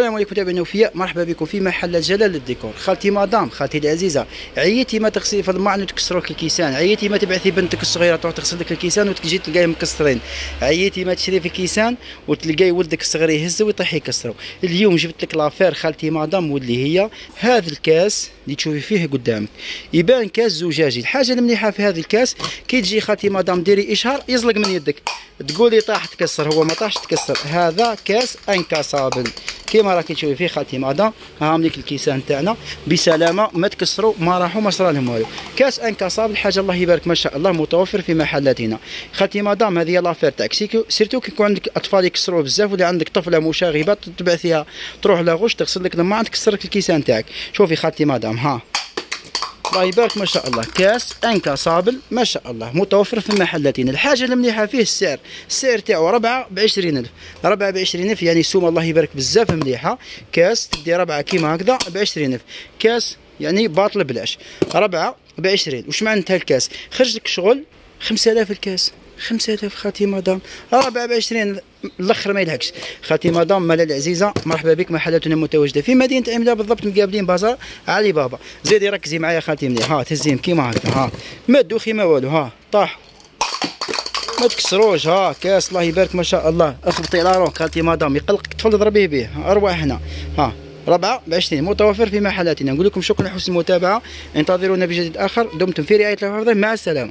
السلام عليكم متابعينا الوفياء، مرحبا بكم في محل جلال للديكور. خالتي مدام، خالتي العزيزه، عييتي ما تغسلي في الماعن وتكسروا لك الكيسان، عييتي ما تبعثي بنتك الصغيره تروح تغسل لك الكيسان وتجي تلقاهم مكسرين، عييتي ما تشري في كيسان وتلقاي ولدك الصغير يهزه ويطيح يكسروا. اليوم جبت لك لافير خالتي مدام واللي هي هذا الكاس اللي تشوفي فيه قدامك، يبان كاس زجاجي. الحاجه المليحه في هذا الكاس كي تجي خالتي مدام ديري اشهار يزلق من يدك، تقولي طاح تكسر، هو ما طاحش تكسر. هذا كاس انكاسابل كيما راكي تشوفي فيه خالتي مدام. هاهم ليك الكيسان تاعنا بسلامه، ما تكسروا، ما راحوا، ما صرا لهم والو. كاس انكاسابل حاجه الله يبارك ما شاء الله، متوفر في محلاتنا. خالتي مدام هذه هي لافير تاعك، سيرتو كي يكون عندك اطفال يكسروا بزاف، ولا عندك طفله مشاغبه تبعثيها تروح لاغوش تغسل لك الماء تكسر لك الكيسان تاعك. شوفي خالتي مدام، ها الله يبارك ما شاء الله، كاس انكاسابل ما شاء الله، متوفر في محلاتنا. الحاجه المليحه فيه السعر تاعو 4 ب20,000، 4 ب20,000 يعني سوم الله يبارك بزاف مليحه. كاس تدي 4 كيما هكذا ب20,000، كاس يعني باطل بلاش، 4 ب20. واش معناتها الكاس؟ خرج لك شغل 5000 الكاس، 5000 خالتي مدام، 4 ب20 الاخر ما يلحقش. خالتي مدام مالا العزيزه، مرحبا بك. محلاتنا متواجده في مدينه عمله بالضبط، مقابلين بازار علي بابا. زيدي ركزي معايا خالتي مليح، ها تهزيهم كيما هكذا، ها ما تدوخي ما والو، ها طاح ما تكسروش. ها كاس الله يبارك ما شاء الله، اخبطي على روك خالتي مدام، يقلق الطفل تضربيه به، اروح هنا. ها 4 ب20 متوفر في محلاتنا. نقول لكم شكرا لحسن المتابعه، انتظرونا بجديد اخر. دمتم في رعايه الله وحفظه، مع السلامه.